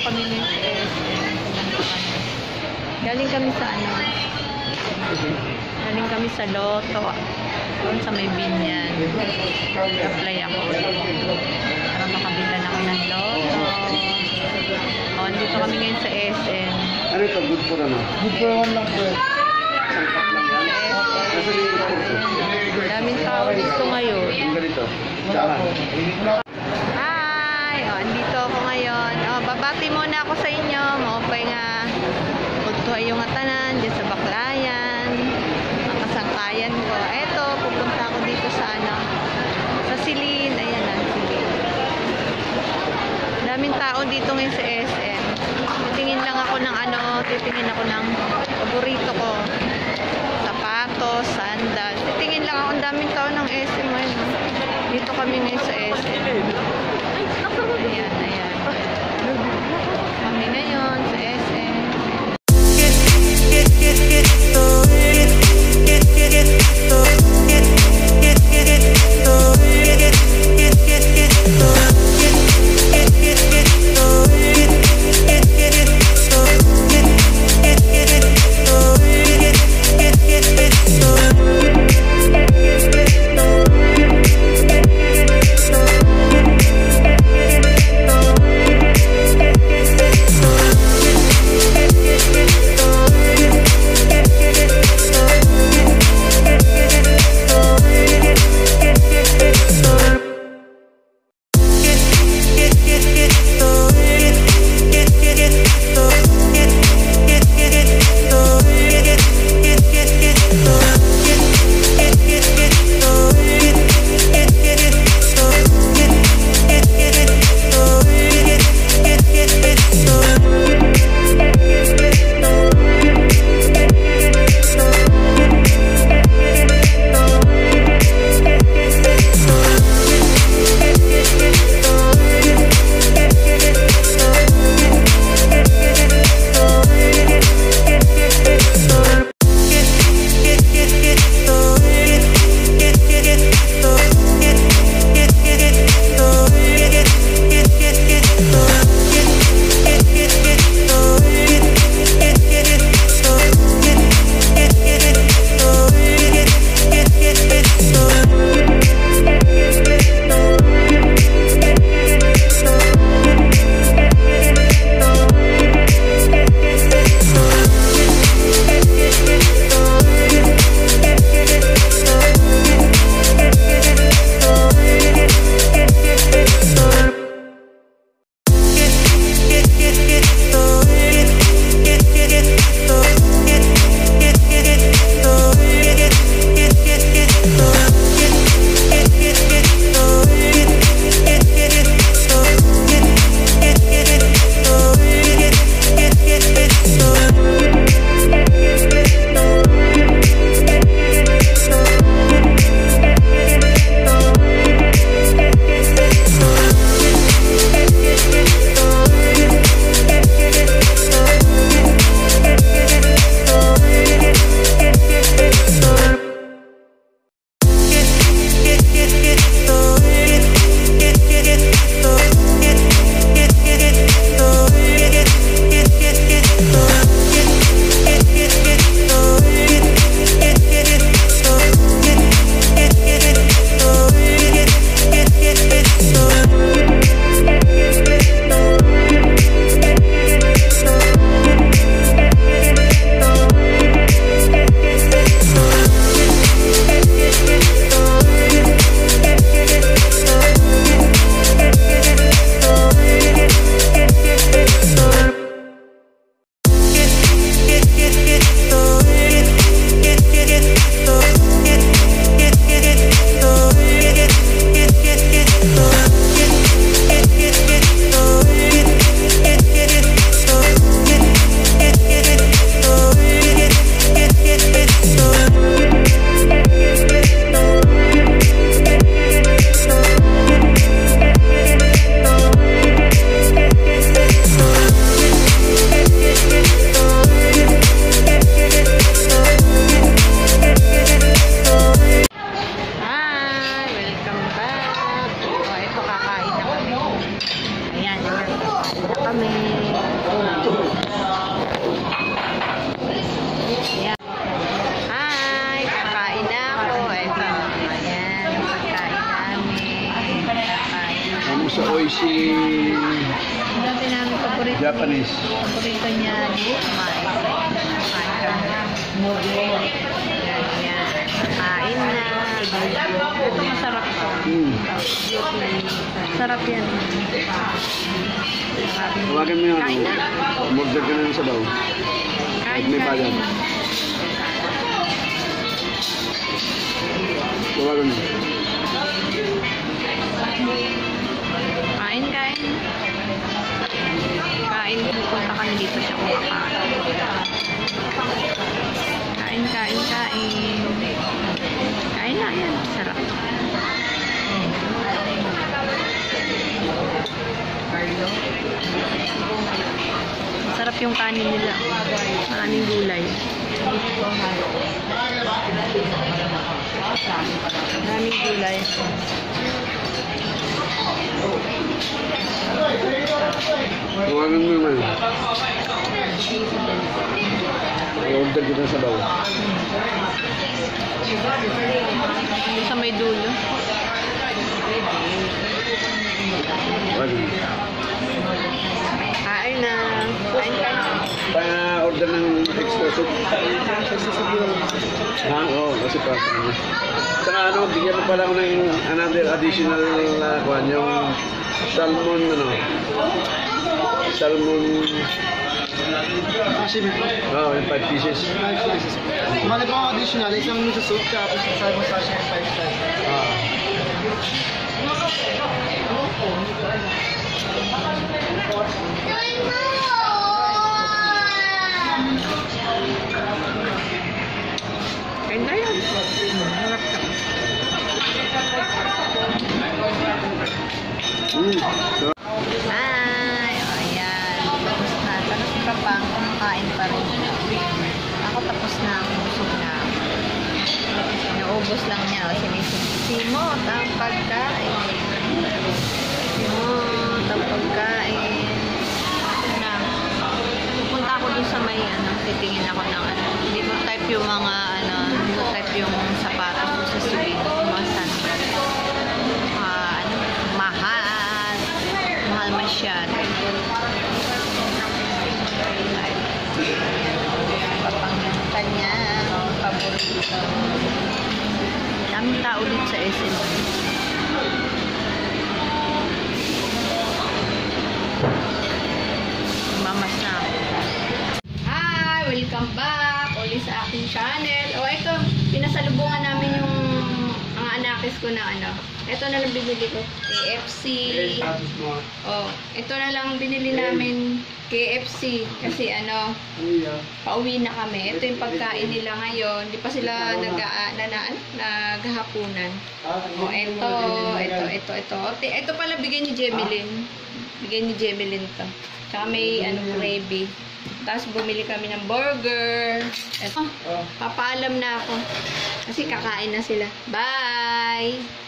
kami ng SM. Galing kami sa ano? Galing kami sa Lotto. Doon sa may Binyan. Apply ako. Para makabilan ako ng Lotto. O, dito kami ngayon sa SM. Ano ito? Good for ano? Good for one lang po. Daming tao dito ngayon. Ganito. Saan? Hi! O, andito ako ngayon. O, babati muna ako sa inyo. Maupay nga. Pagtuhay yung atanan dyan sa Baclayan. Ang kasangkayan ko. Eto, pupunta ako dito sa ano. Sa Silin. Ayan na, Silin. Daming tao dito ngayon sa SM. Titingin lang ako ng ano. Titingin ako ng paborito ko. Sapatos, sandal. Titingin lang ako. Ang daming tao ng SM ngayon. Dito kami ngayon sa SM. Ayan, ayan. Kami ngayon sa SM. kami. sushi Dati namin paborito. Japanese. Paborito niya ni Mai. Yan. Kain na. Ito masarap to. Sarap yan. Tawagan mo yung Kain na. Order ka na ng sabaw. Kain, May kain. bayad. Tawagan mo. Kain, kain. Kain, pupunta kami dito siya kumakain. Kain, kain, kain. Kain na yan. Sarap. Sarap yung kanin nila. Maraming gulay. Maraming gulay. Tawagan mo naman. Order ka ng sabaw. Sa may dulo. Tawagan mo. Kain na. Kain, kain. Pa-order ng extra soup. Ha? Oo, kasi pa. Saka ano, bigyan mo pala ako ng another additional kuhan, yung salmon, salmon, oh, yung 5 pieces. Bali pa ang additional, isang miso soup, tapos isang massage ng 5 stars. Kain na yan. Sarap ka. Ay, ayan. Tapos na. Tapos si Papang kumakain pa rin siya. Ako tapos na. Busog na. Naubos lang niya. Simot ang pagkain. Simot ang pagkain. Na. Pupunta ako dun sa may titingin ako ng hindi ko type yung mga hindi ko type yung sapatos ko sa sulit. Mga sandals. Mahal masyado. Papangita niya paborito. Daming tao dito sa SM. Mamas na ako. Hi! Welcome back ulit sa aking channel. O ito, pinasalubungan namin yung mga anakis ko na ito na lang binili ko. KFC. Oh, ito na lang binili namin KFC kasi pauwi na kami. Ito yung pagkain nila ngayon. Hindi pa sila naghahapunan. Oh, ito. Ito pala bigay ni Jemeline. Bigay ni Jemeline to. Tsaka may gravy. Tapos bumili kami ng burger. Ito, papaalam na ako. Kasi kakain na sila. Bye!